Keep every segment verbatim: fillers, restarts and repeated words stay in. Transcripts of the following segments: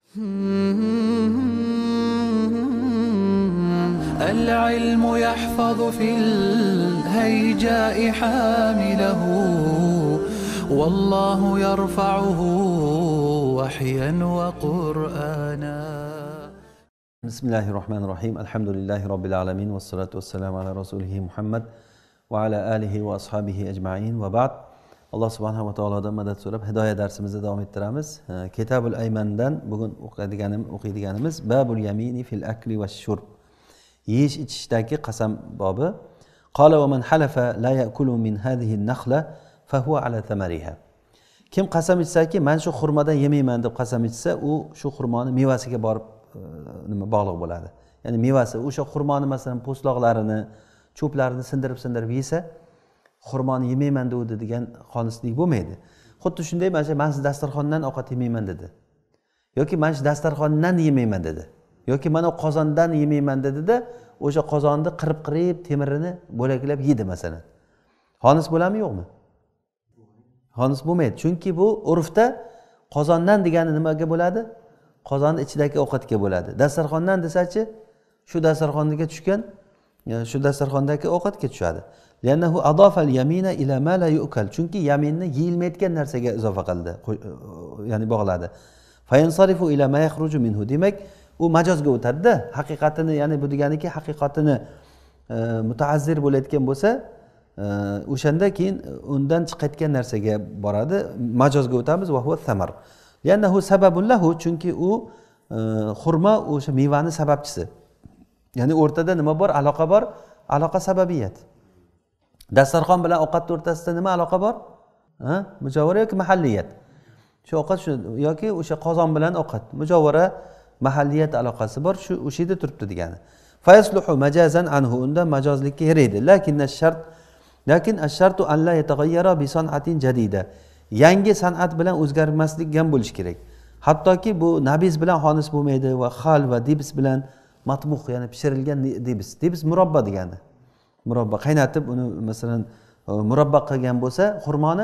العلم يحفظ في الهيجاء حامله والله يرفعه وحيا وقرآنا. بسم الله الرحمن الرحيم. الحمد لله رب العالمين والصلاة والسلام على رسوله محمد وعلى آله وأصحابه أجمعين وبعد. Allah subhanahu wa ta'aladan madad so'rab hidoya darsimizni davom ettiramiz. Kitabul Aymandan bugun o'qiydiganimiz o'qiydiganimiz Babul Yamini fil akli va shurb. Yeyish ichishdagi qasam bobi. Qala va man halafa la ya'kulu min hadhihi an-nakhla fa huwa ala thamariha. Kim qasam ichsaki, men shu xurmadan yemayman deb qasam ichsa, u shu xurmoni mevasiga borib nima bog'liq bo'ladi. Ya'ni mevasi o'sha xurmoni masalan po'stloqlarini, cho'plarini sindirib-sindirib yesa, xurmoni yemayman dedi degan xonislik bo'lmaydi. Xuddi shunday mana shu men siz dasturxondan ovqat yemayman dedi. Yoki men shu dasturxondan yemayman dedi. Yoki mana qozondan yemayman dedi-da, o'sha qozonni qirib-qirib temirini bo'laklab yedi masalan. Xonis bo'ladimi, yo'qmi? Xonis bo'lmaydi. Chunki bu urfda qozondan degani nimaga bo'ladi? Qozonni ichidagi ovqatga bo'ladi. Dasturxondan desachi, shu dasturxonga tushgan, shu dasturxondagi ovqatga tushadi. Liannahu adafa al-yamina ila ma la yu'kal. Chunki yaminni yeyilmaydigan narsaga izofa qildi, ya'ni bog'ladi. Fayansarifu ila ma yakhruju minhu. Demak, u majozga o'tadi-da. Haqiqatini, ya'ni bu deganiki haqiqatini mutaazzir bo'layotgan bo'lsa, o'shanda keyin undan chiqayotgan narsaga boradi, majozga o'tamiz va huwa thamar. Liannahu sababun lahu, chunki u xurmo o'sha mevani sababchisi. Ya'ni o'rtada nima bor? Aloqa bor, aloqa sababiyat. Dasturxon bilan ovqat o'rtasida nima aloqa bor? Ha? Mujovara yoki mahalliyat. Shu ovqat shu yoki o'sha qozon bilan ovqat, mujovara, mahalliyat aloqasi bor, shu o'sha yerda turibdi degani. Fayasluhu majazan anhu, unda majozlikka yaraydi. Lakin ash-shart lakin ash-shartu an la yataghayyara bi san'atin jadida. Yangi san'at bilan o'zgarmaslik ham bo'lish kerak. Hattoki bu nabiz bilan xonis bo'lmaydi va xal va dibs bilan matmuh, ya'ni pishirilgan dibs. Dibs murabba degani. Murabba qaynatib uni masalan murabba qilgan bo'lsa, xurmoni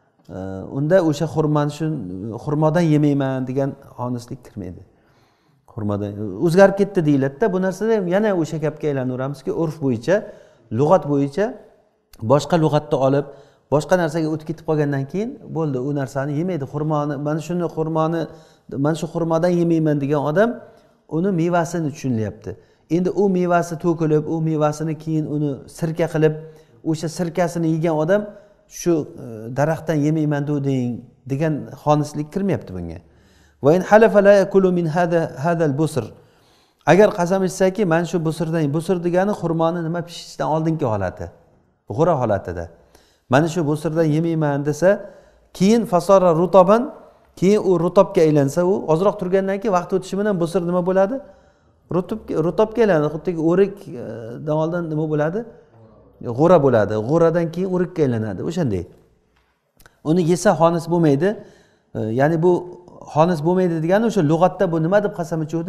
unda o'sha xurmoni shu xurmodan yemayman degan xonislik kirmaydi. Xurmodan o'zgarib ketdi deyiladi-da, bu narsada yana o'sha gapga aylanaveramizki, urf bo'yicha, lug'at bo'yicha boshqa lug'atni olib, boshqa narsaga o'tib ketib qolgandan keyin bo'ldi, u narsani yemaydi. Xurmoni, mana shuni xurmoni, mana shu xurmodan yemayman degan odam uni mevasini tushunyapti. Endi u mevasi to'kilib, u mevasini keyin uni sirka qilib, o'sha sirkasini yegan odam shu daraxtdan yemayman deng degan xonislik kirmayapti bunga. Va in halafa la yakulu min hada hada al-busr. Agar qasam ichsaki, mana shu busrdan, busr degani xurmoni nima pishishdan oldingi holati, g'ura holatida. Mana shu busrdan yemayman desa, keyin fasara rutaban, keyin u rutobga aylansa, u ozroq turgandan keyin vaqt o'tishi bilan busr nima bo'ladi? Rutobga rutobga aylanadi. Xuddiki o'rikdan oldin nima bo'ladi? G'ura bo'ladi. G'uradan keyin o'rikka aylanadi. O'shanday. Uni yesa xonis bo'lmaydi. Ya'ni bu xonis bo'lmaydi degani o'sha lug'atda bu nima deb qasam ichuvdi?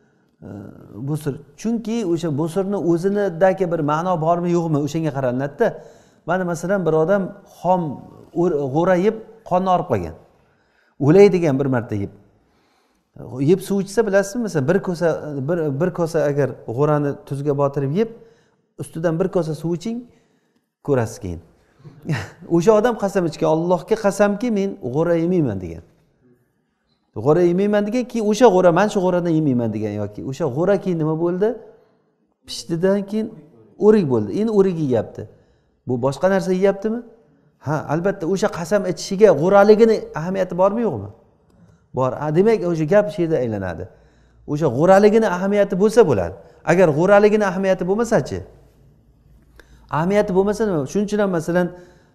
Busr. Chunki o'sha busrni o'zinidagi bir ma'no bormi, yo'qmi, o'shanga qaralanadi-da. Mana masalan bir odam xom g'ura yeb qonni orib qolgan. O'lay degan bir marta yeb. Yeb suv ichsa bilasizmi, masalan bir kosa bir bir kosa agar g'urani tuzga botirib yeb, ustidan bir kosa suv iching, ko'rasiz keyin. O'sha odam qasam ichgan, Allohga qasamki men g'ura yemayman degan. G'ura yemayman degan, keyin o'sha g'ura, men shu g'uradan yemayman degan yoki o'sha g'ura keyin nima bo'ldi? Pishdidan keyin o'rik bo'ldi. Endi o'rik yeyapti. Bu boshqa narsa yeyaptimi? Ha, albatta o'sha qasam ichishiga g'uraligini ahamiyati bormi, yo'qmi? Bor. Demak, o'sha gap shu yerda aylanadi. O'sha g'uraligini ahamiyati bo'lsa bo'ladi. Agar g'uraligini ahamiyati bo'lmasa-chi? Ahamiyati bo'lmasa nima? Shuning uchun ham masalan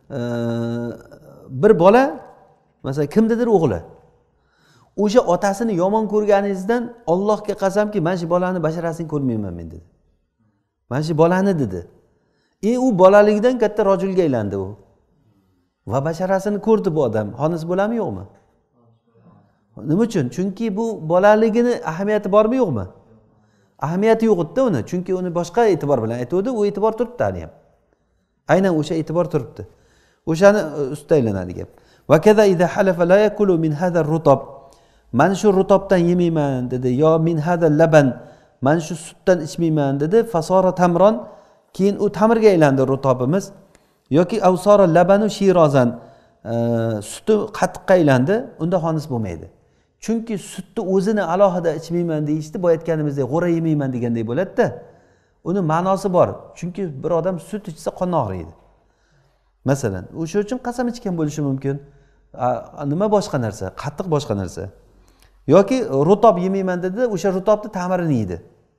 bir bola, masalan kimnidir o'g'li. O'sha otasini yomon ko'rganingizdan Allohga qasamki, men shu bolani basharasini ko'rmayman men dedi. Men shu bolani dedi. E u bolaligidan katta rojulga aylandi u. Va basharasini ko'rdi bu odam. Xonis bo'ladimi, yo'qmi? Nima uchun? Chunki bu bolaligini ahamiyati bormi, yo'qmi? Ahamiyati yo'q edi uni. Chunki uni boshqa e'tibor bilan aytuvdi, u e'tibor turibdi hali ham. Aynan o'sha e'tibor turibdi. O'shani ustida aylanadi gap. Va kaza idha halafa la yakulu min hadha ar-rutab. mana shu rutobdan yemayman dedi, yo min hadal laban, mana shu sutdan ichmayman dedi, fasora tamron, keyin u tamirga aylandi rutobimiz, yoki avsora labanu shirozan, suti qattiqqa aylandi, unda xonis bo'lmaydi. Chunki sutni o'zini alohida ichmayman deyishdi, bu aytganimizdek g'o'ra yemayman degandek bo'ladi-da. Uni ma'nosi bor. Chunki bir odam sut ichsa qon og'riydi. Masalan, o'sha uchun qasam ichgan bo'lishi mumkin. Nima boshqa narsa, qattiq boshqa narsa. Yoki rutob yemayman dedi, o'sha rutobni ta'mirini yeydi.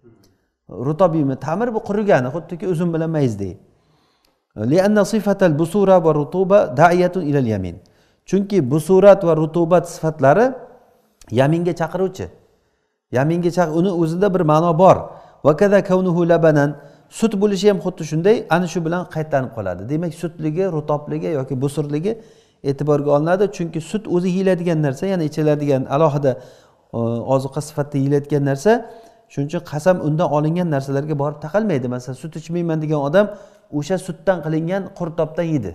Rutob yeymi, ta'mir bu qurigani, xuddiki uzum bilan mayizdek. Li'anna sifatal busura va rutuba da'iyatun ila al-yamin. Chunki busurat va rutubat sifatlari yaminga chaqiruvchi. Yaminga chaqir, uni o'zida bir ma'no bor. Va kaza kaunuhu labanan, sut bo'lishi ham xuddi shunday, ana shu bilan qaytlanib qoladi. Demak, sutligi, rutobligi yoki busurligi e'tiborga olinadi, chunki sut o'zi yeyiladigan narsa, ya'ni ichiladigan alohida ozuqa sifatida yeyiladigan narsa. Shuning uchun qasam undan olingan narsalarga borib taqalmaydi. Masalan, sut ichmayman degan odam o'sha sutdan qilingan qurtobdan yedi.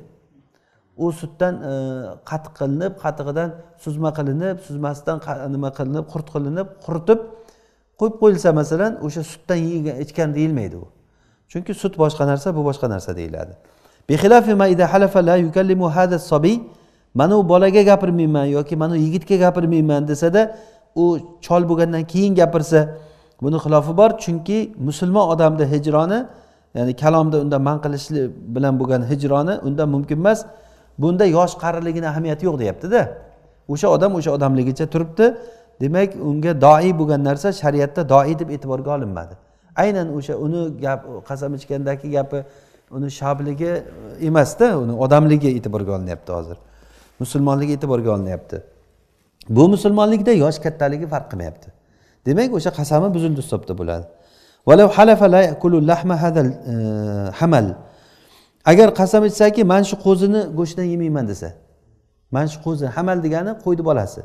U sutdan qatiq qilinib, qatig'idan suzma qilinib, suzmasidan nima qilinib, qurt qilinib, quritib qo'yib qo'yilsa, masalan, o'sha sutdan yegan ichgan deyilmaydi u. Chunki sut boshqa narsa, bu boshqa narsa deyiladi. Bi xilafi ma idha halafa la yukallimu hadha as-sabi, mana u bolaga gapirmayman yoki mana u yigitga gapirmayman desada, u chol bo'lgandan keyin gapirsa, buni xilofi bor. Chunki musulmon odamda hijroni, ya'ni kalomda unda man qilishli bilan bo'lgan hijroni unda mumkin emas. Bunda yosh qariligini ahamiyati yo'q deyapti-da. O'sha odam o'sha odamligicha turibdi. Demak, unga doi bo'lgan narsa shariatda doi deb e'tiborga olinmadi. Aynan o'sha uni gap qasam ichgandagi gapi uni shabligi emas-da, uni odamligi e'tiborga olinyapti hozir. Musulmonligi e'tiborga olinyapti. Bu musulmonlikda yosh kattaligi farq qilmayapti. Demak, o'sha qasami buzildi hisobda bo'ladi. Walau halafa la yakulu lahma hadal hamal. Agar qasam ichsaki, men shu qo'zini go'shtdan yemayman desa. Men shu qo'zi, hamal degani qo'ydi bolasi.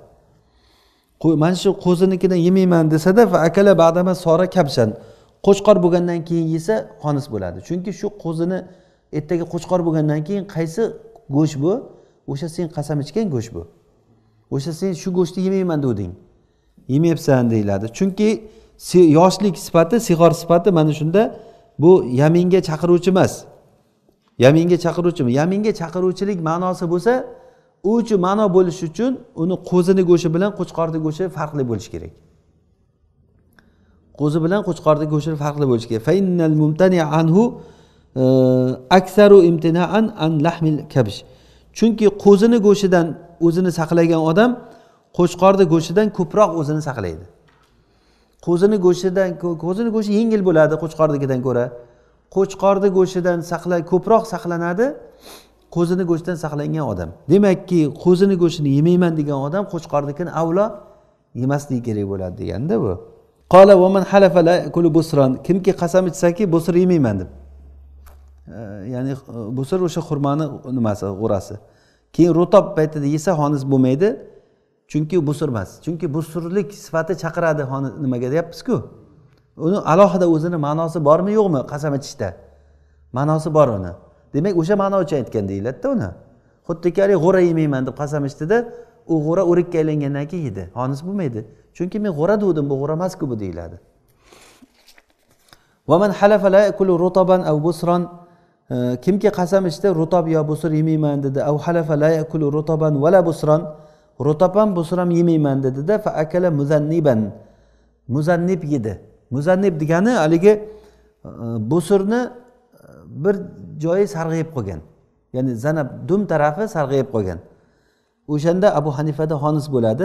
Men shu qo'zinikidan yemayman desada, fa akala ba'dama sora kabshan. Qo'chqor bo'lgandan keyin yesa xonis bo'ladi. Chunki shu qo'zini ertaga qo'chqor bo'lgandan keyin qaysi go'sht bu? O'sha sen qasam ichgan go'sht bu. O'sha sen shu go'shtni yemayman deding. Yemayapsan deyiladi. Chunki yoshlik sifati, sig'or sifati mana shunda bu yaminga chaqiruvchi emas. Yaminga chaqiruvchi, yaminga chaqiruvchilik ma'nosi bo'lsa, u uchun ma'no bo'lishi uchun uni qo'zini go'shi bilan qo'chqorni go'shi farqli bo'lishi kerak. Qo'zi bilan qo'chqorni go'shi farqli bo'lishi kerak. Fa innal mumtani' anhu aktsaru imtina'an an lahmil kabsh. Chunki qo'zini go'shidan o'zini saqlagan odam qo'chqorni go'shidan ko'proq o'zini saqlaydi. Qo'zini go'shidan qo'zini go'shi yengil bo'ladi qo'chqornikidan ko'ra. Qo'chqorni go'shidan saqlay ko'proq saqlanadi qo'zini go'shtidan saqlangan odam. Demakki, qo'zini go'shini yemayman degan odam qo'chqornikini avlo yemasligi kerak bo'ladi deganda bu. Qala va man halafa la yakulu busran. Kimki qasam ichsaki, busr yemayman deb. Ya'ni busr o'sha xurmoni nimasi, g'urasi. Keyin rutob paytida yesa xonis bo'lmaydi. Chunki busr emas. Chunki busrlik sifati chaqiradi nimaga deyapmiz-ku. Uni alohida o'zini ma'nosi bormi yo'qmi qasam ichishda? Ma'nosi bor uni. Demak, o'sha ma'no uchun aytgan deyiladi-da uni. Xuddiki g'o'ra yemayman deb qasam ichdi-da, u g'o'ra o'rikka aylangandan keyin yedi. Xonis bo'lmaydi. Chunki men g'o'ra dedim, bu g'o'ra emas-ku bu deyiladi. Va man halafa la yakulu rutaban aw busran, kimki qasam ichdi rutob yo busr yemayman dedi, aw halafa la yakulu rutaban wala busran, rutaban busram yemayman dedi-da, fa akala muzanniban. Muzannib yedi. Muzannib degani haligi busrni bir joyi sarg'ayib qolgan. Ya'ni zanab dum tarafi sarg'ayib qolgan. O'shanda Abu Hanifada xonis bo'ladi.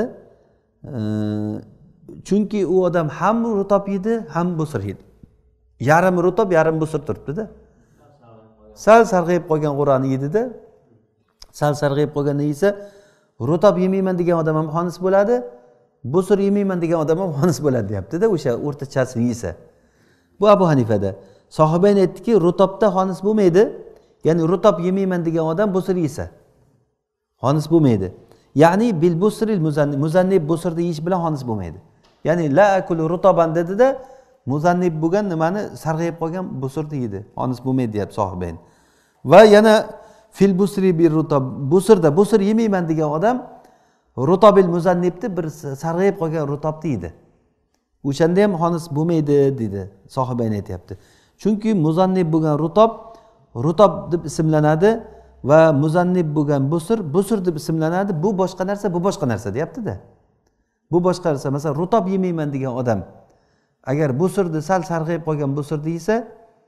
Chunki u odam ham rutob yedi, ham busr yedi. Yarim rutob, yarim busr turibdi-da. Sal sarg'ayib qolgan g'urani yedi-da. Sal sarg'ayib qolganda yesa, rutob yemayman degan odam ham xonis bo'ladi. Busr yemayman degan odam ham xonis bo'ladi deyapti-da, o'sha o'rtachasini yesa. Bu Abu Hanifada. Sohibayn aytdiki, rutobda xonis bo'lmaydi. Ya'ni rutob yemayman degan odam busr yesa xonis bo'lmaydi. Ya'ni bil busril muzannib, muzannib busrni yeyish bilan xonis bo'lmaydi. Ya'ni la akulu rutoban dedi-da, muzannib bo'lgan nimani sarg'ayib qolgan busrni yedi. Xonis bo'lmaydi deyapti Sohibayn. Va yana fil busri bir rutob, busrda busr yemayman degan odam rutobil muzannibni bir sarg'ayib qolgan rutobni yeydi. O'shanda ham xonis bo'lmaydi dedi, sohibayn aytayapti. Chunki muzannib bo'lgan rutob rutob deb ismlanadi va muzannib bo'lgan busur busur deb ismlanadi. Bu boshqa narsa, bu boshqa narsa deyapti-da. Bu boshqa narsa. Masalan, rutob yemayman degan odam agar busurni sal sarg'ayib qolgan busurni yesa,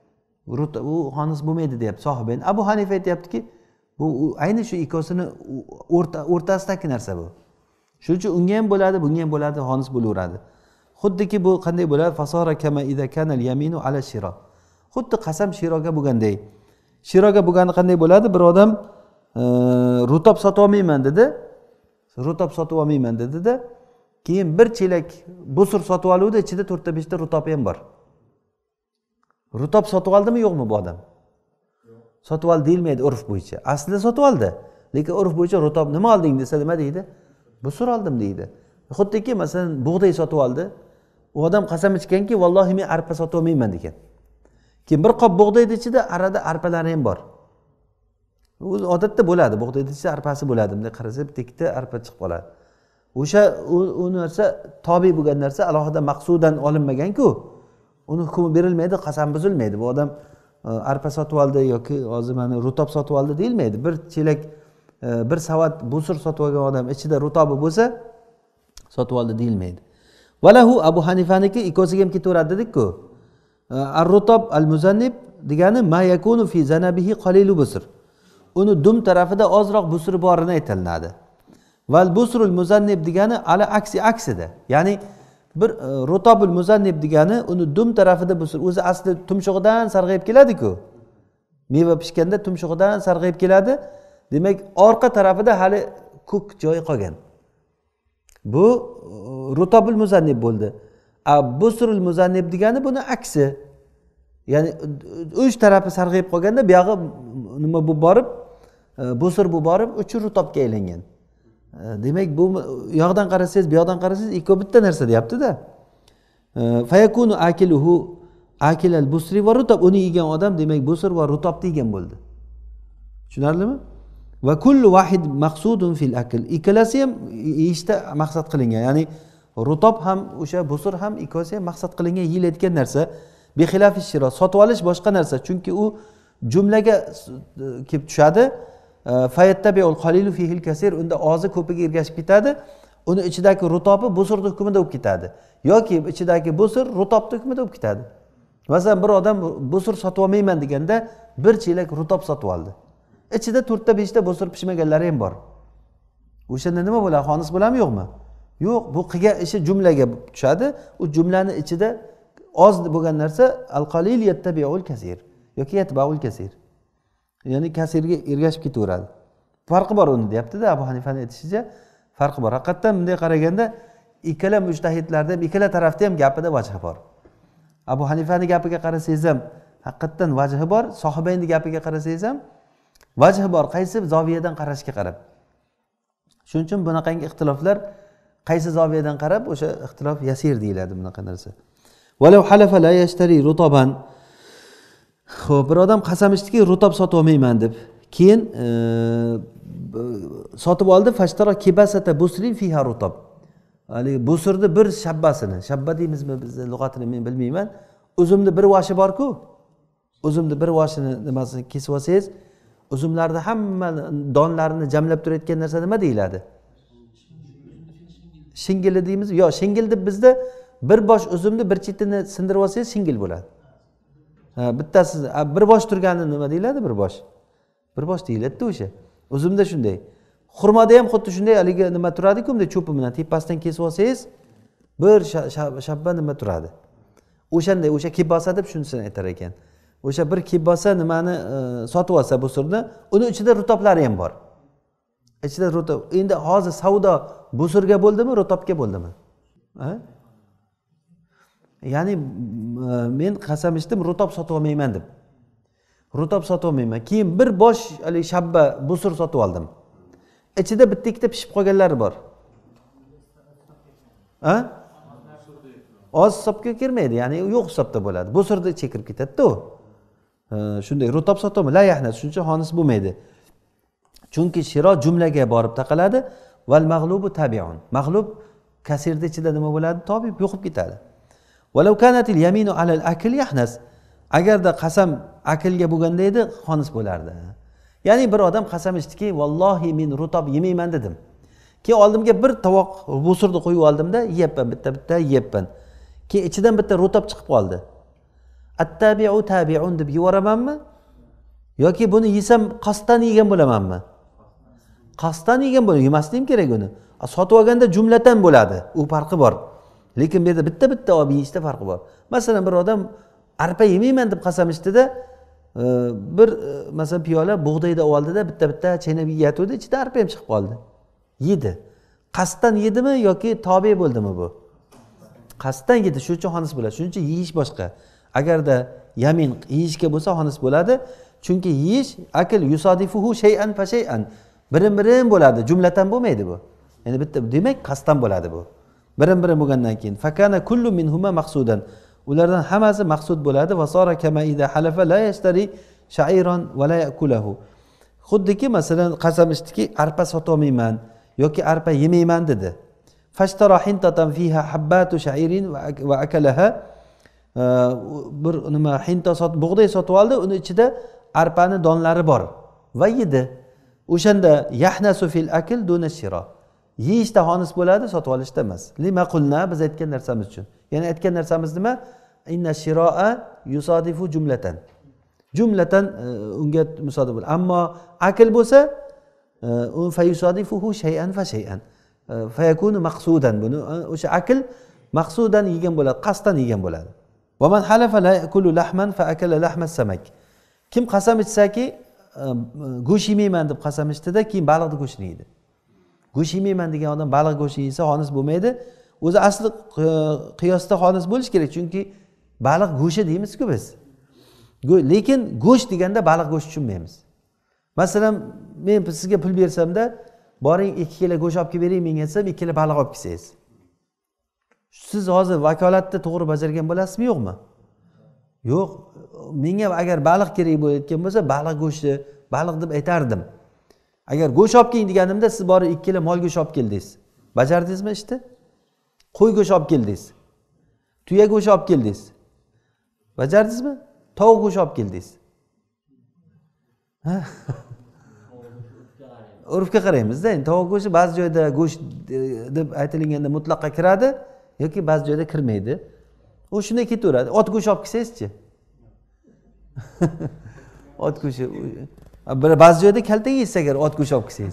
u xonis bo'lmaydi deyapti sohibayn. Abu Hanifa aytayaptiki, bu ayni shu ikkosini o'rta o'rtasidagi narsa bu. Shuning uchun unga ham bo'ladi, bunga ham bo'ladi, xonis bo'laveradi. Xuddiki bu qanday bo'ladi? Fasara kama idza kana al-yaminu ala shiro. Xuddi qasam shiroga bo'lganday. Shiroga bo'lgani qanday bo'ladi? Bir odam rutob sotib olmayman dedi. Rutob sotib olmayman dedi-da, keyin bir chelak busur sotib oluvdi, ichida to'rtta beshta rutob ham bor. Rutob sotib oldimi, yo'qmi bu odam? Sotib oldi deyilmaydi urf bo'yicha. Aslida sotib oldi. Lekin urf bo'yicha rutob nima olding desa nima deydi? Busur oldim deydi. Xuddiki masalan bug'doy sotib oldi. U odam qasam ichganki, vallohi men arpa sotib olmayman degan. Keyin bir qop bug'doyning ichida arada arpalari ham bor. U odatda bo'ladi, bug'doyning ichida arpasi bo'ladi. Bunday qarasa bitta ikkita arpa chiqib qoladi. O'sha u narsa tobi bo'lgan narsa alohida maqsudan olinmagan-ku. Uni hukmi berilmaydi, qasam buzilmaydi. Bu odam arpa sotib oldi yoki hozir mana rutob sotib oldi deyilmaydi. Bir chelak bir savat busur sotib olgan odam ichida rutobi bo'lsa sotib oldi deyilmaydi. Valahu Abu Hanifaniki ikkosiga ham ketaveradi dedik-ku. Ar-rutob al-muzannib degani ma yakunu fi zanabihi qalilu busr. Uni dum tarafida ozroq busur borini aytiladi. Val busrul muzannib degani ala aksi aksida. Ya'ni bir rutobul muzannib degani uni dum tarafida busur. O'zi asli tumshug'idan sarg'ayib keladi-ku. Meva pishganda tumshug'idan sarg'ayib keladi. Demak, orqa tarafida hali ko'k joyi qolgan. Bu rutobul muzannib bo'ldi. A busrul muzannib degani buni aksi. Ya'ni uch tarafi sarg'ayib qolganda bu yog'i nima bu borib, busur bu borib uch rutobga aylangan. Demak, bu yoqdan qarasangiz, bu yoqdan qarasangiz ikki bitta narsa deyapti-da. Fayakunu akiluhu akilal busri va rutob. Uni yegan odam demak busur va rutobni yegan bo'ldi. Tushunarlimi? Va kullu vahid maqsudun fil akl. Ikkalasi ham yeyishda maqsad qilingan. Ya'ni rutob ham o'sha busur ham ikkalasi ham maqsad qilingan yeyiladigan narsa. Bi xilafi shiro, sotib olish boshqa narsa. Chunki u jumlaga kelib tushadi. Fayattabiul qalilu fihil kasir, unda ozi ko'piga ergashib ketadi. Uni ichidagi rutobi busurning hukmida bo'lib ketadi. Yoki ichidagi busur rutobning hukmida bo'lib ketadi. Masalan, bir odam busur sotib olmayman deganda bir chelak rutob sotib oldi. Ichida to'rtta beshta busur pishmaganlari ham bor. O'shanda nima bo'ladi? Xonis bo'ladimi, yo'qmi? Yo'q, bu qilgan ishi jumlaga tushadi. U jumlani ichida oz bo'lgan narsa al-qalil yattabiul kasir yoki yatbaul kasir. Ya'ni kasirga ergashib ketaveradi. Farqi bor uni deyapti-da, Abu Hanifaning aytishicha farqi bor. Haqiqatan bunday qaraganda ikkala mujtahidlarda ham ikkala tarafda ham gapida vajhi bor. Abu Hanifaning gapiga qarasangiz ham haqiqatan vajhi bor, sohibaning gapiga qarasangiz ham vajhi bor. Qaysi zoviyadan qarashga qarab. Shuning uchun bunaqangi ixtiloflar qaysi zoviyadan qarab o'sha ixtilof yasir deyiladi bunaqa narsa. Walau halafa la yashtari rutaban. Xo'p, bir odam qasam ichdiki, rutob sotib olmayman deb. Keyin e, sotib oldi, fashtara kibasata busrin fiha rutob. Hali busurni bir shabbasini, shabba deymizmi biz lug'atini men bilmayman. Uzumni bir vashi bor-ku. Uzumni bir vashini nimasini kesib olsangiz, uzumlarni hamma donlarini jamlab turayotgan narsa nima deyiladi? Shingili deymiz. Yo, shingil deb bizda bir bosh uzumni bir chetini sindirib olsangiz shingil bo'ladi. Ha, bittasi bir bosh turgani nima deyiladi? Bir bosh. Bir bosh deyiladi-da o'sha. Uzumda shunday. Xurmoda ham xuddi shunday haligi nima turadi-ku, bunday cho'pi bilan tepasidan kesib olsangiz, bir shabba nima turadi. O'shanday, o'sha kibbosa deb shunisini aytar ekan. O'sha bir kibbosa nimani sotib olsa busurni, uni ichida rutoblari ham bor. Ichida rutob. Endi hozir savdo busurga bo'ldimi, rutobga bo'ldimi? Ha? Ya'ni men qasam ichdim, rutob sotib olmayman deb. Rutob sotib olmayman. Keyin bir bosh hali shabba busur sotib oldim. Ichida bitta ikkita pishib qolganlari bor. Ha? Oz hisobga kirmaydi, ya'ni yo'q hisobda bo'ladi. Busurda chekirib ketadi-da u. Shunday rutob sotib olmayman, la yahnas, shuncha xonis bo'lmaydi. Chunki shiro jumlaga borib taqaladi. val mag'lubu tabi'un. Mag'lub kasirda ichida nima bo'ladi? Tobi yo'qib ketadi. Walau kanatil yaminu alal akl yahnas. Agarda qasam aklga bo'lganda edi, xonis bo'lardi. Ya'ni bir odam qasam ichdiki, vallohi men rutob yemayman dedim. Keyin oldimga bir tovoq bo'surni qo'yib oldimda, yeyapman, bitta-bitta yeyapman. Keyin ichidan bitta rutob chiqib qoldi. At-tabi'u tabi'un deb yeyvaramanmi? Yoki buni yesam qasddan yegan bo'lamanmi? Qasddan yegan bo'laman, yemasligim kerak uni. Sotib olganda jumlatan bo'ladi. U farqi bor. Lekin bu yerda bitta-bitta olib yeyishda farqi bor. Masalan, bir odam arpa yemayman deb qasam ichdida, bir masalan piyola bug'doyda oldida bitta-bitta chaynab yeyatdi, ichida arpa ham chiqib qoldi. Yedi. Qasddan yedimi yoki tobe bo'ldimi bu? Qasddan yedi, shuning uchun xonis bo'ladi. Shuning uchun yeyish boshqa. Agarda yamin yeyishga bo'lsa xonis bo'ladi. Chunki yeyish akl yusadifuhu shay'an fa shay'an. Birin-birin bo'ladi, jumlatan bo'lmaydi bu. Ya'ni bitta demak qasddan bo'ladi bu. Birin-birin bo'lgandan keyin fakana kullu minhuma maqsudan. Ulardan hammasi maqsud bo'ladi. Va sara kama idha halafa la yashtari sha'iran va la yakulahu. Xuddiki masalan qasam ichdiki, arpa sotolmayman yoki arpa yemayman dedi. Fashtara hintatan fiha habbatu sha'irin va akalaha. Bir nima hinta sot bug'doy sotib oldi, uni ichida arpani donlari bor va yedi. O'shanda yahnasu fil akl duna shira. Yeyishda xonis bo'ladi, sotib olishda emas. Lima qulna, biz aytgan narsamiz uchun. Ya'ni aytgan narsamiz nima? Inna shiro'a yusadifu jumlatan. Jumlatan unga musodib bo'ladi. Ammo akl bo'lsa, un fa yusadifuhu shay'an fa shay'an. Fa yakunu maqsudan. Buni o'sha akl maqsudan yegan bo'ladi, qasddan yegan bo'ladi. Va man halafa la yakulu lahman fa akala lahma samak. Kim qasam ichsaki, go'sht yemayman deb qasam ichdida, keyin baliqni go'shtini yeydi. Go'sht yemayman degan odam baliq go'shti yesa xonis bo'lmaydi. O'zi asli qiyosda xonis bo'lish kerak, chunki baliq go'shti deymiz-ku biz. Lekin go'sht deganda baliq go'sht tushunmaymiz. Masalan, men sizga pul bersamda, boring ikki kilo go'sht olib kelib bering, menga aytsam ikki kilo baliq olib kelsangiz. Siz hozir vakolatni to'g'ri bajargan bo'lasizmi, yo'qmi? Yo'q. Menga agar baliq kerak bo'layotgan bo'lsa, baliq go'shti, baliq deb aytardim. Agar go'sht olib keling deganimda, siz borib ikki kilo mol go'sht olib keldingiz. Bajardingizmi ishni? Qo'y go'sht olib keldingiz. Tuya go'sht olib keldingiz. Bajardingizmi? Tovuq go'sht olib keldingiz. Urfga qaraymiz-da. Tovuq go'shti ba'zi joyda go'sht deb aytilganda mutlaqqa kiradi yoki ba'zi joyda kirmaydi. U shunday ketaveradi. Ot go'sht olib kelsangiz-chi? Ot go'shti. Ba'zi joyda kalta yeysiz agar ot go'shti olib kelsangiz.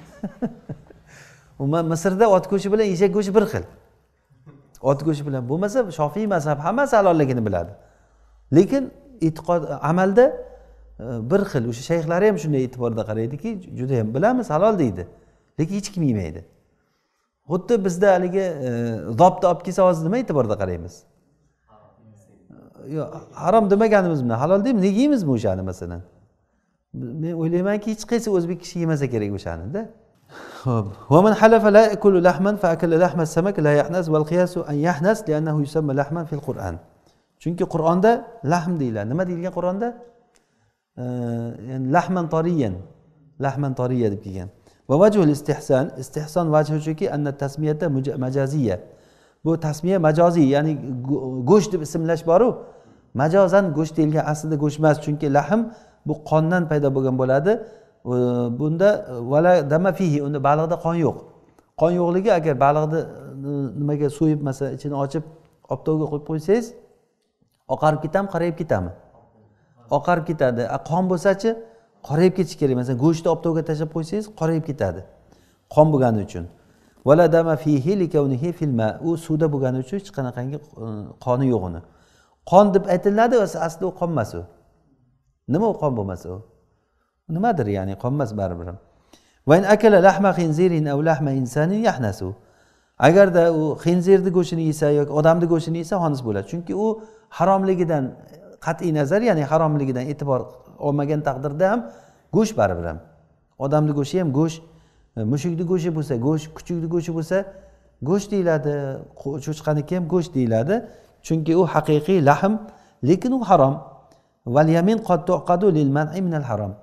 Umuman Misrda ot go'shti bilan eshak go'shti bir xil. Ot go'shti bilan bo'lmasa, Shofiy mazhab hammasi halolligini biladi. Lekin e'tiqod amalda bir xil. O'sha shayxlar ham shunday e'tiborda qaraydiki, juda ham bilamiz, halol deydi. Lekin hech kim yemaydi. Xuddi bizda haligi zobni olib kelsa hozir nima e'tiborda qaraymiz? Yo'q, harom demaganimiz bilan halol deymiz, nega yeymizmi o'shani masalan? Men o'ylaymanki, hech qaysi o'zbek kishi yemasa kerak o'shani-da. Xo'p. Va man halafa la yakulu lahman fa akala lahma samak la yahnas wal qiyasu an yahnas li'annahu yusamma lahman fil Qur'an. Chunki Qur'onda lahm deyiladi. Nima deyilgan Qur'onda? Ya'ni lahman tariyan, lahman tariya deb kelgan. Va vajhul istihson, istihson vajhi shuki anna tasmiyata majaziyya. Bu tasmiya majoziy, ya'ni go'sht deb ismlash bor-ku, majozan go'sht deyilgan, aslida go'sht emas, chunki lahm bu qondan paydo bo'lgan bo'ladi. Bunda vala dama fihi, unda baliqda qon yo'q. Qon yo'qligi agar baliqni nimaga so'yib, masalan, ichini ochib, optovga qo'yib qo'ysangiz, oqarib ketami, qorayib ketami? Oqarib ketadi. Qon bo'lsa-chi, qorayib ketish kerak. Masalan, go'shtni optovga tashlab qo'ysangiz, qorayib ketadi. Qon bo'lgani uchun. Vala dama fihi likawnihi fil ma. U suvda bo'lgani uchun hech qanaqangi qoni yo'q uni. Qon deb aytiladi, aslida u qon emas u. Nima u qon bo'lmasa u? Nimadir, ya'ni qon emas baribir. Va in akala lahma khinzirin aw lahma insanin yahnasu. Agarda u xinzirni go'shtini yesa yoki odamning go'shtini yesa xonis bo'ladi. Chunki u haromligidan qat'iy nazar, ya'ni haromligidan e'tibor olmagan taqdirda ham go'sht baribir ham. Odamning go'shti ham go'sht, mushukning go'shti bo'lsa go'sht, kuchukning go'shti bo'lsa go'sht deyiladi, cho'chqaniki ham go'sht deyiladi. Chunki u haqiqiy lahm, lekin u harom. Val yamin qad tuqadu lil man'i min al harom.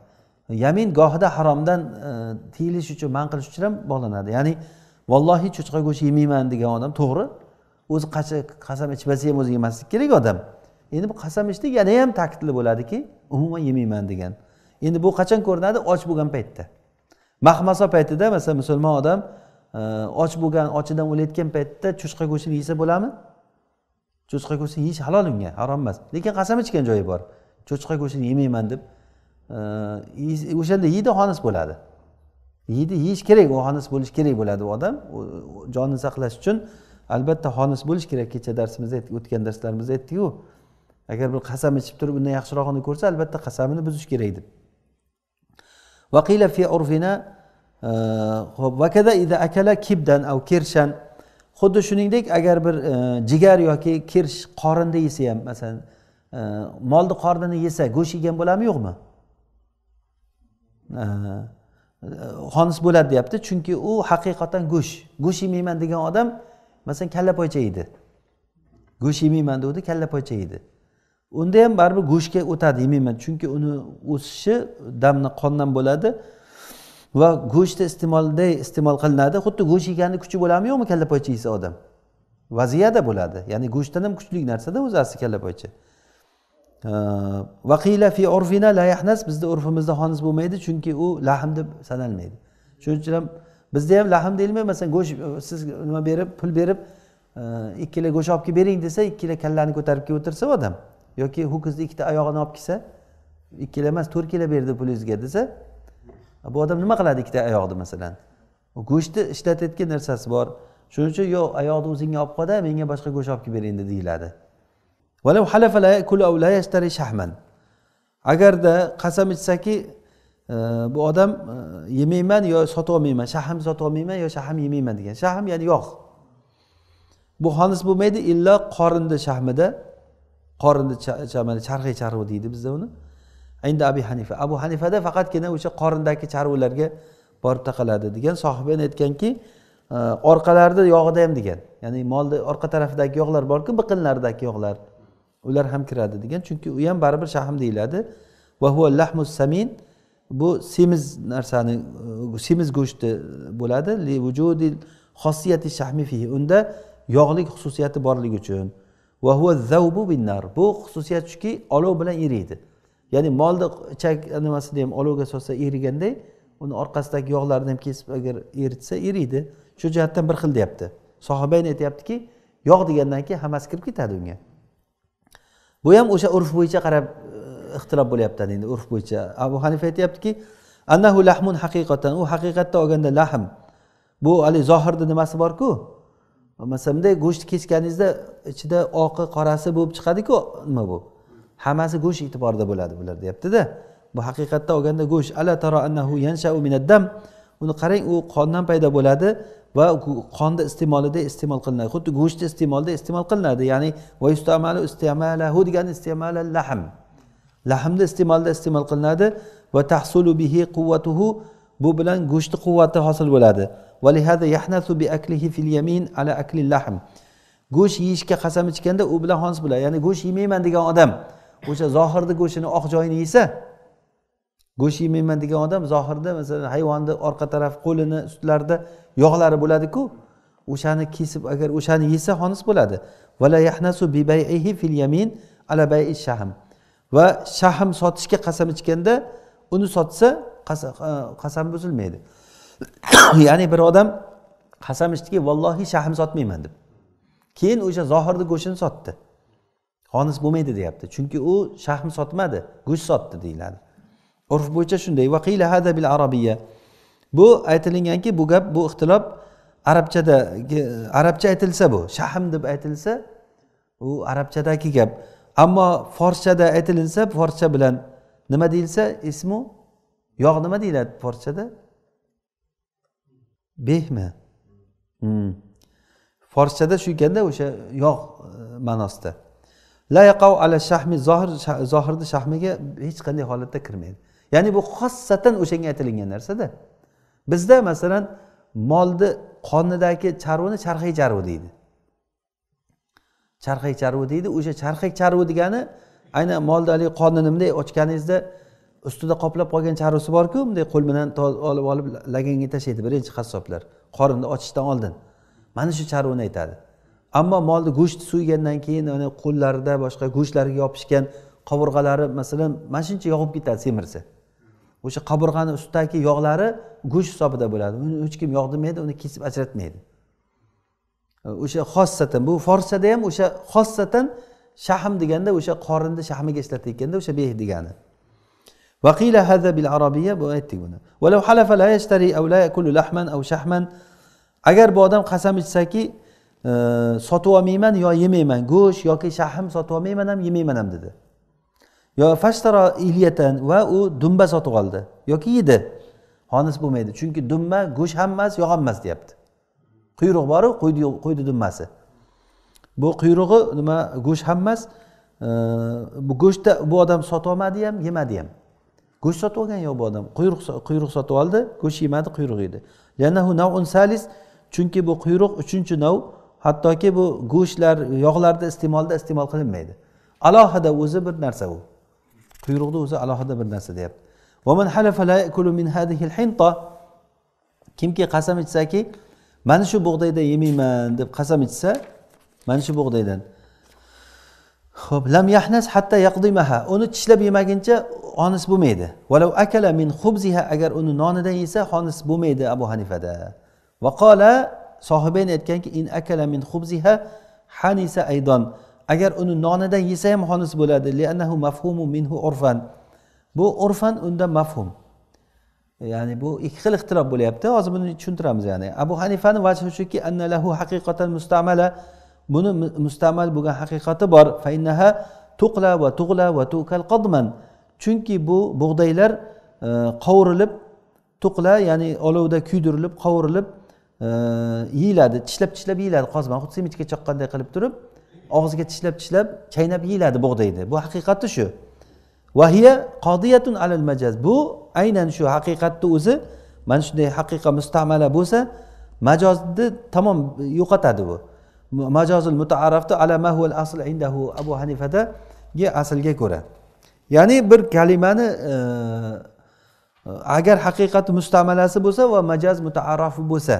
yamin gohida haromdan tiyilish uchun, man qilish uchun ham bog'lanadi. Ya'ni vallohi cho'chqa go'shti yemayman degan odam to'g'ri, o'zi qasam ichmasa ham o'zi yemaslik kerak odam. Endi bu qasam ichdik yana ham ta'kidli bo'ladiki, umuman yemayman degan. Endi bu qachon ko'rinadi? Och bo'lgan paytda. Mahmaso paytida masalan musulmon odam och bo'lgan, ochidan o'layotgan paytda cho'chqa go'shtini yesa bo'ladimi? Cho'chqa go'shtini yeyish halol unga, harom emas. Lekin qasam ichgan joyi bor. Cho'chqa go'shtini yemayman deb o'shanda yeydi, xonis bo'ladi. Yeydi, yeyish kerak, u xonis bo'lish kerak bo'ladi u odam. Jonni saqlash uchun albatta xonis bo'lish kerak. Kecha darsimizda o'tgan darslarimizda aytdik-ku. Agar bir qasam ichib turib undan yaxshirog'ini ko'rsa, albatta qasamini buzish kerak deb. Vaqila fi urfina va kada idza akala kibdan aw kirshan. Xuddi shuningdek agar bir jigar yoki kirsh qorinda yesa ham, masalan, molni qornini yesa, go'sht yegan bo'ladimi, yo'qmi? Xonis bo'ladi deyapti, chunki u haqiqatan go'sht. Go'sht yemayman degan odam masalan kalla poycha yedi. Go'sht yemayman degdi, kalla poycha yedi. Unda ham baribir go'shtga o'tadi, yemayman, chunki uni o'sishi damni qondan bo'ladi va go'shtni iste'molda iste'mol qilinadi. Xuddi go'sht yeganning kuchi bo'ladimi, yo'qmi kalla poycha yesa odam? Vaziyada bo'ladi. Ya'ni go'shtdan ham kuchli narsada o'zi asli kalla poycha. Vaqila fi urfina la yahnas, bizda urfimizda xonis bo'lmaydi, chunki u lahm deb sanalmaydi. Shuning uchun ham bizda ham lahm deyilmaydi. Masalan, go'sht siz nima berib, pul berib ikki kilo go'sht olib kelib bering desa, ikki kilo kallani ko'tarib kelib o'tirsa odam, yoki ho'kizni ikkita oyog'ini olib kelsa, ikki kilo emas, to'rt kilo berdi pulingizga desa, bu odam nima qiladi ikkita oyoqni masalan? Go'shtni ishlatayotgan narsasi bor. Shuning uchun yo'q, oyoqni o'zingga olib qo'y-da, menga boshqa go'sht olib kelib bering deyiladi. Walau halafa la yakulu aw la yashtari shahman. Agarda qasam ichsaki, bu odam yemayman yo sotib olmayman, shahm sotib olmayman yo shahm yemayman degan. Shahm ya'ni yog'. Bu xonis bo'lmaydi illa qorinda shahmida, qorinda chamali charxiy charvi deydi bizda uni. Endi Abu Hanifa, Abu Hanifada faqatgina o'sha qorindagi charvlarga borib taqaladi degan. Sohibaning aytganki, orqalarida yog'ida ham degan. Ya'ni molda orqa tarafidagi yog'lar borki, biqinlardagi yog'lar, ular ham kiradi degan. Chunki u ham baribir shahm deyiladi. Va huwa lahmus samin, bu semiz narsani, semiz go'shti bo'ladi. Li vujudil xosiyati shahmi fihi, unda yog'lik xususiyati borligi uchun. Va huwa zawbu bin nar, bu xususiyat shuki olov bilan eriydi. Ya'ni molni ichak nimasini ham olovga solsa eriganday, uni orqasidagi yog'larni ham kesib agar eritsa eriydi. Shu jihatdan bir xil deyapti. Sohibayn aytayaptiki, yog' degandan keyin hammasi kirib ketadi unga. Bu ham o'sha urf bo'yicha qarab ixtilof bo'lyapti endi, urf bo'yicha. Abu Hanifa aytayaptiki, annahu lahmun haqiqatan, u haqiqatda olganda lahm. Bu ali zohirda nimasi bor-ku? Masalan, bunday go'sht kesganingizda ichida oqi, qorasi bo'lib chiqadi-ku, nima bu? Hammasi go'sht e'tiborida bo'ladi bular deyapti-da. Bu haqiqatda olganda go'sht. Ala tara annahu yansha'u minad-dam. Uni qarang, u qondan paydo bo'ladi va qonda iste'molida iste'mol qilinadi. Xuddi go'shtni iste'molida iste'mol qilinadi. Ya'ni va yustamalu istimalahu degan istimalal lahm. Lahmda iste'molda iste'mol qilinadi va tahsulu bihi quvvatuhu, bu bilan go'shtni quvvati hosil bo'ladi. Va lihada yahnasu bi aklihi fil yamin ala akli lahm. Go'sht yeyishga qasam ichganda u bilan xonis bo'ladi. Ya'ni go'sht yemayman degan odam o'sha zohirda go'shtini oq joyini yesa, go'sht yemayman degan odam zohirda masalan hayvonni orqa taraf, qo'lini, ustlarida yog'lari bo'ladi-ku, o'shani kesib agar o'shani yesa xonis bo'ladi. Va la yahnasu bi bay'ihi fil yamin ala bay'i shahm. Va shahm sotishga qasam ichganda uni sotsa qasam buzilmaydi. Ya'ni bir odam qasam ichdiki, vallohi shahm sotmayman deb. Keyin o'sha zohirda go'shtini sotdi. Xonis bo'lmaydi deyapti. Chunki u shahm sotmadi, go'sht sotdi deyiladi. Urf bo'yicha shunday. Vaqila hada bil arabiyya. Bu aytilinganki, bu gap, bu ixtilof arabchada, arabcha aytilsa bu, shahm deb aytilsa, u arabchadagi gap. Ammo forschada aytilinsa, forscha bilan nima deyilsa, ismu yog' nima deyiladi forschada? Behmi? Hmm. Forschada shu ekanda o'sha yog' ma'nosida. La yaqau ala shahmi, zohir zohirda shahmiga hech qanday holatda kirmaydi. Ya'ni bu xossatan o'shanga aytilingan narsa-da. Bizda masalan molni qonidagi charvini charxiy charvi deydi. Charxiy charvi deydi. O'sha charxiy charvi degani aynan molni ali qonini bunday ochganingizda ustida qoplab qolgan charusi bor-ku, bunday qo'l bilan olib olib laganga tashlaydi birinchi qassoblar, qorinni ochishdan oldin. Mana shu charuvni aytadi. Ammo molni go'sht so'ygandan keyin ana qo'llarida boshqa go'shtlariga yopishgan qovurg'alari masalan mana shuncha yog'ib ketadi semirsa. O'sha qaburg'ani ustidagi yog'lari go'sht hisobida bo'ladi. Uni hech kim yog'dirmaydi, uni kesib ajratmaydi. O'sha xossatan bu forsada ham o'sha xossatan shahm deganda o'sha qorinni shahmiga ishlatayotganda o'sha beh degani. Vaqila hadha bil arabiyya bu aytdik buni. Va law halafa la yashtari aw la yakulu lahman aw shahman, agar bu odam qasam ichsaki sotib olmayman yo yemayman, go'sht yoki shahm sotib olmayman ham yemayman ham dedi. Yo fashtara iliyatan va u dumba sotib oldi yoki yedi. Xonis bo'lmaydi. Chunki dumba go'sht ham emas, yog' ham emas deyapti. Quyruq bor-ku, qo'ydi qo'ydi dumbasi. Bu quyrug'i nima go'sht ham emas. Bu go'shtda bu odam sotib olmadi ham, yemadi ham. Go'sht sotib olgan yo'q bu odam. Quyruq quyruq sotib oldi, go'sht yemadi, quyruq yedi. Yanahu naw'un salis, chunki bu quyruq uchinchi nav, hattoki bu go'shtlar, yog'larda iste'molda iste'mol qilinmaydi. Alohida o'zi bir narsa u. Quyruqda o'zi alohida bir narsa deyapti. Va man halafa la yakulu min hadhihi al-hinta, kimki qasam ichsaki mana shu bug'doydan yemayman deb qasam ichsa, mana shu bug'doydan. Xo'p, lam yahnas hatta yaqdimaha. Uni tishlab yemaguncha xonis bo'lmaydi. Walau akala min khubziha, agar uni nonidan yesa xonis bo'lmaydi Abu Hanifada. Va qala sohibayn aytganki in akala min khubziha hanisa aydan. Agar uni nonidan yesa ham xonis bo'ladi. Li'annahu mafhumu minhu urfan. Bu urfan unda mafhum. Ya'ni bu ikki xil ixtirob bo'lyapti. Hozir buni tushuntiramiz ya'ni. Abu Hanifaning vajhi shuki anna lahu haqiqatan mustamala. Buni mustamal bo'lgan haqiqati bor. Fa innaha tuqla va tug'la va tukal qadman. Chunki bu bug'doylar qovurilib, tuqla ya'ni olovda kuydirilib, qovurilib yeyiladi, tishlab-tishlab yeyiladi qozma. Xuddi semichga chaqqanday qilib turib, og'ziga tishlab-tishlab chaynab yeyiladi bug'doyni. Bu haqiqati shu. Va hiya qadiyatun alal majaz. Bu aynan shu haqiqatni o'zi mana shunday haqiqa mustamala bo'lsa, majozni tamom yo'qotadi bu. Majozul mutaarraftu ala ma huwa al-asl indahu Abu Hanifada ga aslga ko'ra. Ya'ni bir kalimani e, agar haqiqati mustamalasi bo'lsa va majaz mutaarrafi bo'lsa,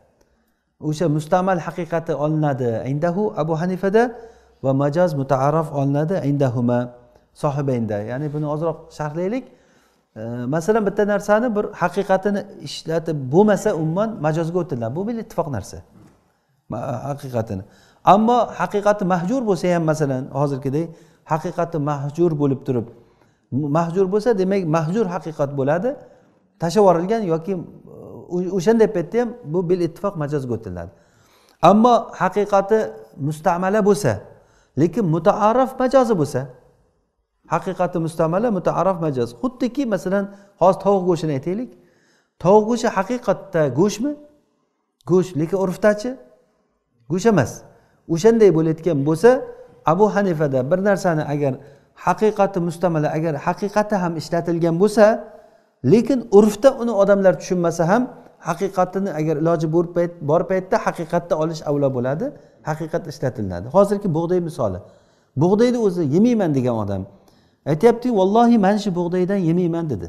o'sha mustamal haqiqati olinadi indahu Abu Hanifada va majaz mutaarraf olinadi indahuma sohibaynda. Ya'ni buni ozroq sharhlaylik. E, masalan bitta narsani bir haqiqatini ishlatib bo'lmasa umuman majozga o'tiladi. Bu bir ittifoq narsa. Haqiqatini. Ammo haqiqati mahjur bo'lsa ham masalan hozirgidek haqiqati mahjur bo'lib turib, mahjur bo'lsa demak mahjur haqiqat bo'ladi. Tashlab yuborilgan yoki o'shanday paytda ham bu bil ittifoq majozga o'tiladi. Ammo haqiqati mustamala bo'lsa, lekin mutaarraf majozi bo'lsa, haqiqati mustamala, mutaarraf majoz. Xuddiki masalan hozir tovuq go'shtini aytaylik. Tovuq go'shti haqiqatda go'shtmi? Go'sht, lekin urfdachi go'sht emas. O'shanday bo'layotgan bo'lsa, Abu Hanifada bir narsani agar haqiqati mustamala, agar haqiqati ham ishlatilgan bo'lsa, lekin urfda uni odamlar tushunmasa ham haqiqatini agar iloji bor payt bor paytda haqiqatda olish avlo bo'ladi, haqiqat ishlatiladi. Hozirgi bug'doy misoli. Bug'doyni o'zi yemayman degan odam aytayapti, "Vallohi men shu bug'doydan yemayman" dedi.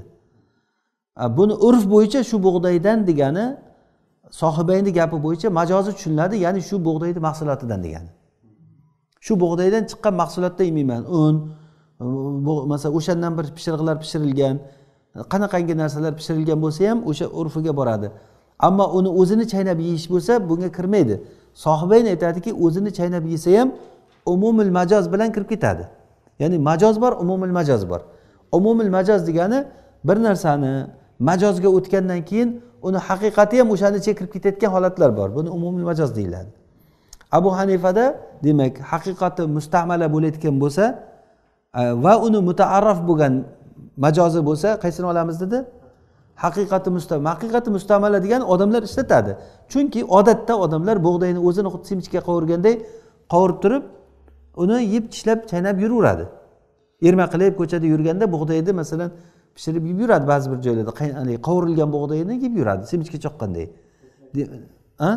Buni urf bo'yicha shu bug'doydan degani sohibayning gapi bo'yicha majozi tushuniladi, ya'ni shu bug'doyning mahsulotidan degani. Shu bug'doydan chiqqan mahsulotda yemayman. Un, masalan, o'shandan bir pishiriqlar pishirilgan, qanaqangi narsalar pishirilgan bo'lsa ham o'sha urfiga boradi. Ammo uni o'zini chaynab yeyish bo'lsa, bunga kirmaydi. Sohibayn aytadiki, o'zini chaynab yesa ham umumul majoz bilan kirib ketadi. Ya'ni majoz bor, umumul majoz bor. Umumul majoz degani bir narsani majozga o'tgandan keyin uni haqiqati ham o'shani chekirib ketayotgan holatlar bor. Buni umumiy majoz deyiladi. Abu Hanifada demak haqiqati mustamala bo'layotgan bo'lsa va uni mutaarraf bo'lgan majozi bo'lsa, qaysini olamiz dedi? Haqiqati mustamala. Haqiqati mustamala degan odamlar ishlatadi. Chunki odatda odamlar bug'doyni o'zini xuddi semichga qovurganday qovurib turib, uni yeb tishlab chaynab yuraveradi. Erma qilib ko'chada yurganda bug'doyni masalan pishirib yeb yuradi ba'zi bir joylarda. Qovurilgan bug'doyni yeb yuradi, semichga choqqanday. Ha?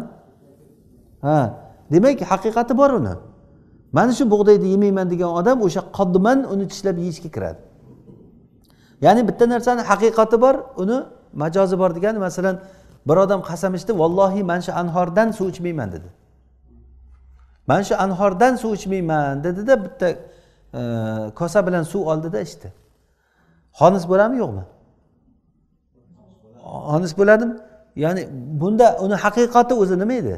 Ha, demak haqiqati bor uni. Mana shu bug'doyni yemayman degan odam o'sha qodman uni tishlab yeyishga kiradi. ya'ni bitta narsani haqiqati bor, uni majozi bor degani, masalan, bir odam qasam ichdi, vallohi men shu anhordan suv ichmayman dedi. Men shu anhordan suv ichmayman dedi-da, bitta e, kosa bilan suv oldida ichdi. Xonis bo'ladimi, yo'qmi? Xonis bo'ladimi? Ya'ni bunda uni haqiqati o'zi nima edi?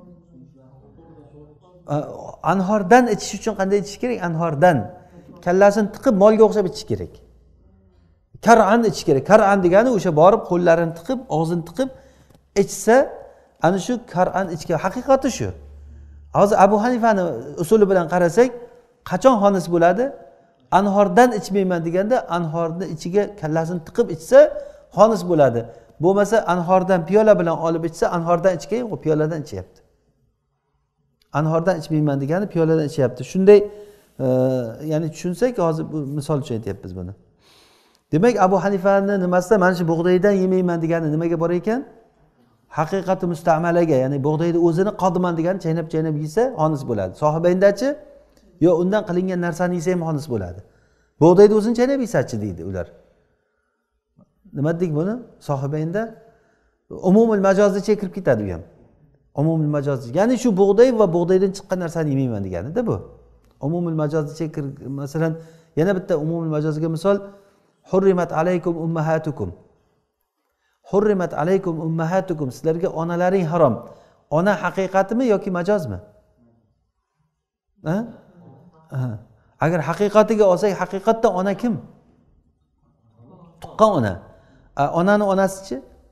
Anhordan ichish uchun qanday ichish kerak? Anhordan kallasini tiqib molga o'xshab ichish kerak. Kar'an ichish kerak. Kar'an degani o'sha borib qo'llarini tiqib, og'zini tiqib ichsa, ana shu kar'an ichgan haqiqati shu. Hozir Abu Hanifani usuli bilan qarasak, qachon xonis bo'ladi? Anhordan ichmayman deganda, anhorni ichiga kallasini tiqib ichsa xonis bo'ladi. Bo'lmasa anhordan piyola bilan olib ichsa, anhordan ichgan yo'q, piyoladan ichyapti. Anhordan ichmayman degani piyoladan ichyapti. Shunday, e, ya'ni tushunsak, hozir bu misol uchun aytyapmiz buni. Demak, Abu Hanifani nimasida mana shu bug'doydan yemayman degani nimaga bor ekan? Haqiqati mustamalaga, ya'ni bug'doyni o'zini qodiman degani chaynab-chaynab yesa xonis bo'ladi. Sohibayndachi, yo undan qilingan narsani yesa ham xonis bo'ladi. Bug'doyni o'zini chaynab yesachi deydi ular. Nima dedik buni? Sohibaynda umumul majozga kirib ketadi u ham. Umumul majoz, ya'ni shu bug'doy va bug'doydan chiqqan narsani yemayman degani-da bu. Umumul majozga kirib, masalan, yana bitta umumul majozga misol, hurrimat alaykum ummahatukum. Hurrimat alaykum ummahatukum, sizlarga onalaring harom. Ona haqiqatimi yoki majozmi? Ha? Ha. Agar haqiqatiga olsak, haqiqatda ona kim? Tuqqan ona. Onani onasichi?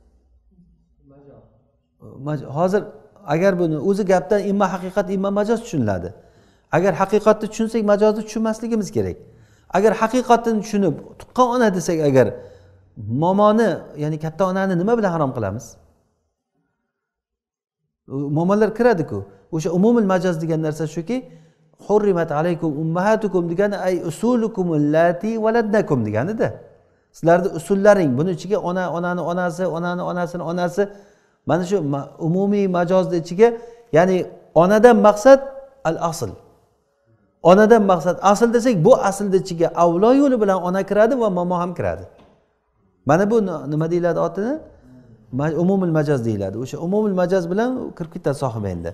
Majoz. Hozir agar buni o'zi gapdan imma haqiqat, imma majoz tushuniladi. Agar haqiqatni tushunsak, majozni tushunmasligimiz kerak. Agar haqiqatni tushunib, tuqqan ona desak, agar momoni, ya'ni katta onani nima bilan harom qilamiz? Momonlar kiradi-ku. O'sha umumul majoz degan narsa shuki, hurrimat alaykum ummahatukum degani ay usulukum allati waladnakum degani-da. Sizlarning usullaring, buni ichiga ona, onani onasi, onani onasini onasi, mana shu umumiy majozning ichiga, ya'ni onadan maqsad al-asl. Onadan maqsad asl desak, bu aslning ichiga avlo yo'li bilan ona kiradi va momo ham kiradi. Mana bu nima deyiladi otini? Umumul majoz deyiladi. O'sha umumul majoz bilan kirib ketadi sohibaynda.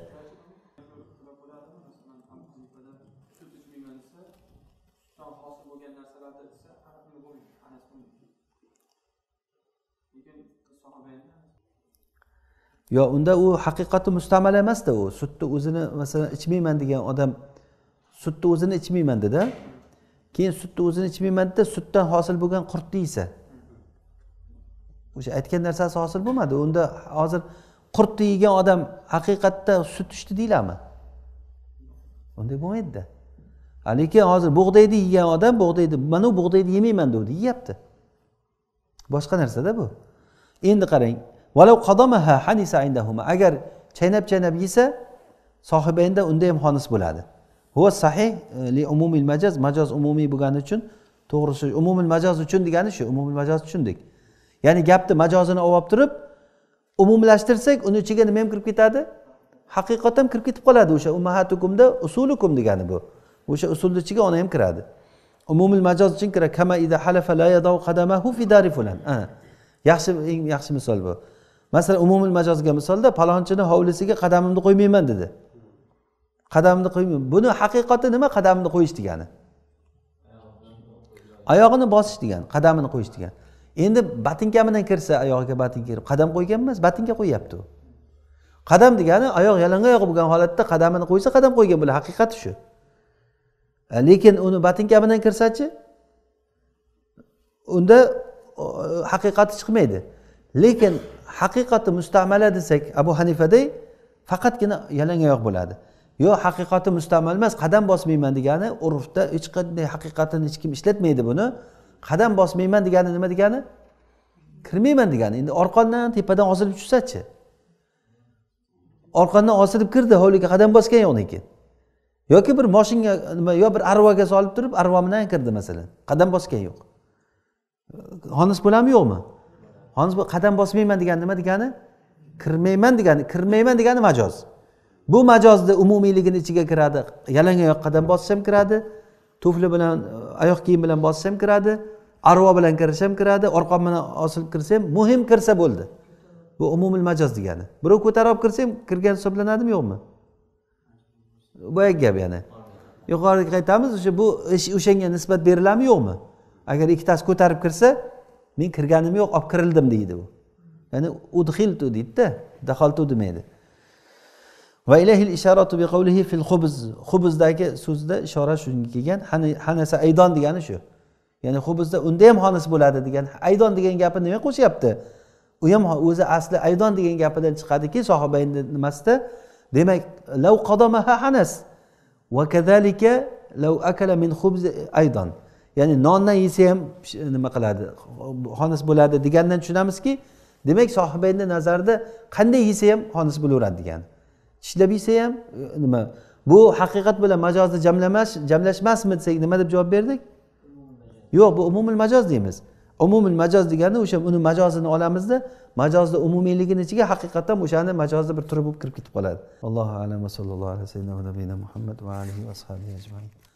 Yo, unda u haqiqati mustamala emas-da, u sutni o'zini masalan ichmayman degan odam sutni o'zini ichmayman dedi. Keyin sutni o'zini ichmayman deb sutdan hosil bo'lgan qurtni yesa. O'sha aytgan narsasi hosil bo'lmadi. Unda hozir qurtni yegan odam haqiqatda sut ichdi deylarmi? Unday bo'lmaydi-da. Lekin hozir bug'doyni yegan odam bug'doyni, mana bu bug'doyni yemayman dedi, yeyapti. Boshqa narsa-da bu. Endi qarang, walau qadamaha hanisa indahuma, agar chaynab-chaynab yesa, sohibaynda unda ham xonis bo'ladi. Huwa sahih li umumil majoz, majoz umumiy bo'lgani uchun, to'g'risi umumil majoz uchun degani shu, umumil majoz tushundik. Ya'ni gapni majozini olib turib, umumlashtirsak, uni ichiga nima ham kirib ketadi? Haqiqat ham kirib ketib qoladi. O'sha ummahatukumda usulukum degani bu. O'sha usulning ichiga ona ham kiradi. Umumil majoz uchun kiradi. Kama idha halafa la yadau qadamahu fi dari fulan. Ha. Yaxshi, eng yaxshi misol bu. Masalan, umumil majozga misolda palonchini hovlisiga qadamimni qo'ymayman dedi. Qadamimni qo'ymayman. Buni haqiqati nima? Qadamini qo'yish degani. Oyog'ini bosish degani, qadamini qo'yish degani. Endi batinka bilan kirsa, oyog'iga batinka kirib, qadam qo'ygan emas, batinka qo'yapti u. Qadam degani oyoq yalangoyoq bo'lgan holatda qadamini qo'ysa, qadam qo'ygan bo'lar, haqiqati shu. Lekin uni batinka bilan kirsachi, unda haqiqati chiqmaydi. Lekin haqiqati mustamala desak, Abu Hanifaday faqatgina yalangoyoq bo'ladi. Yo, haqiqati mustamal emas, qadam bosmayman degani urfda hech qanday haqiqatini hech kim ishlatmaydi buni. Qadam bosmayman degani nima degani? Kirmayman degani. Endi orqondan, tepadan osilib tushsa-chi? Orqondan osilib kirdi, hovliga qadam bosgan yo'q lekin. Yoki bir mashinaga nima, yo bir arvaga solib turib, arva bilan kirdi masalan. Qadam bosgan yo'q. Xonis bo'ladimi, yo'qmi? Xonis qadam bosmayman degani nima degani? Kirmayman degani, kirmayman degani majoz. Bu majozda umumiyligini ichiga kiradi. Yalangoyoq qadam bossam kiradi, tufli bilan, oyoq kiyim bilan bossam kiradi, arvo bilan kirish ham kiradi, orqon bilan osilib kirsa ham, muhim kirsa bo'ldi. Bu umumul majoz degani. Birov ko'tarib olib kirsa ham kirgan hisoblanadimi, yo'qmi? Boya gap yana. Yuqoriga qaytamiz, o'sha bu ish o'shanga nisbat beriladimi, yo'qmi? Agar ikkitasi ko'tarib kirsa, men kirganim yo'q, olib kirildim deydi u. Ya'ni udkhiltu deydi-da, daxaltu demaydi. Va ilayhil isharatu bi qawlihi fil khubz. Xubuzdagi so'zda ishora shunga kelgan. Hanasa aydon degani shu. Ya'ni xubuzda unda ham xonis bo'ladi degan. Aydon degan gapni nima qo'shyapti? U ham o'zi asli aydon degan gapidan chiqadiki, sahobaning nimasida, demak, law qadamaha hanas va kadhalika law akala min khubz aydon. Ya'ni nondan yesa ham nima qiladi? Xonis bo'ladi degandan tushunamizki, demak sahobaning nazarida qanday yesa ham xonis bo'laveradi degan. Tishlab yesa ham nima? Bu haqiqat bilan majozni jamlamash, jamlashmasmi desak nima deb javob berdik? Yo'q, bu umumul majoz deymiz. Umumul majoz degani o'sha uni majozini olamizda, majozda umumiyligining ichiga haqiqatan o'shani majozda bir turi bo'lib kirib ketib qoladi. Allohu a'lam va sallallohu alayhi va sallam Muhammad va alihi va ashabihi ajma'in.